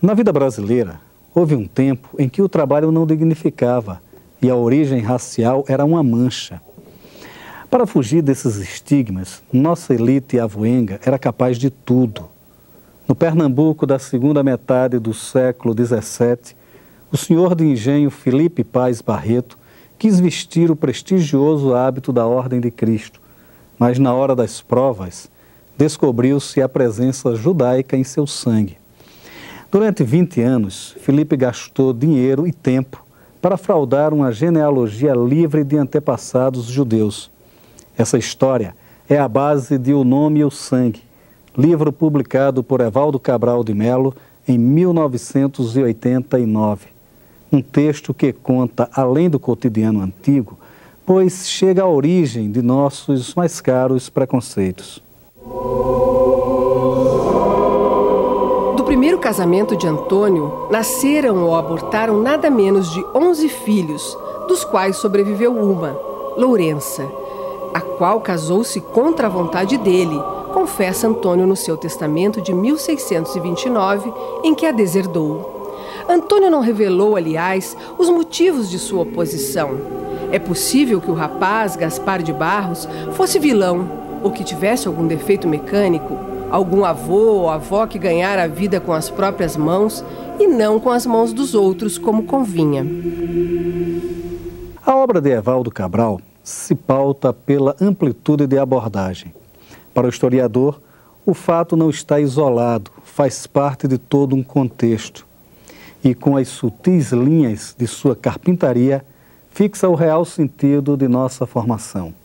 Na vida brasileira, houve um tempo em que o trabalho não dignificava e a origem racial era uma mancha. Para fugir desses estigmas, nossa elite avoenga era capaz de tudo. No Pernambuco da segunda metade do século XVII, o senhor de engenho Felipe Paz Barreto quis vestir o prestigioso hábito da Ordem de Cristo, mas na hora das provas, descobriu-se a presença judaica em seu sangue. Durante 20 anos, Felipe gastou dinheiro e tempo para fraudar uma genealogia livre de antepassados judeus. Essa história é a base de O Nome e o Sangue, livro publicado por Evaldo Cabral de Melo em 1989. Um texto que conta além do cotidiano antigo, pois chega à origem de nossos mais caros preconceitos. Do primeiro casamento de Antônio, nasceram ou abortaram nada menos de 11 filhos, dos quais sobreviveu uma, Lourença, a qual casou-se contra a vontade dele, confessa Antônio no seu testamento de 1629, em que a deserdou. Antônio não revelou, aliás, os motivos de sua oposição. É possível que o rapaz, Gaspar de Barros, fosse vilão, ou que tivesse algum defeito mecânico, algum avô ou avó que ganhara a vida com as próprias mãos e não com as mãos dos outros, como convinha. A obra de Evaldo Cabral se pauta pela amplitude de abordagem. Para o historiador, o fato não está isolado, faz parte de todo um contexto. E com as sutis linhas de sua carpintaria, fixa o real sentido de nossa formação.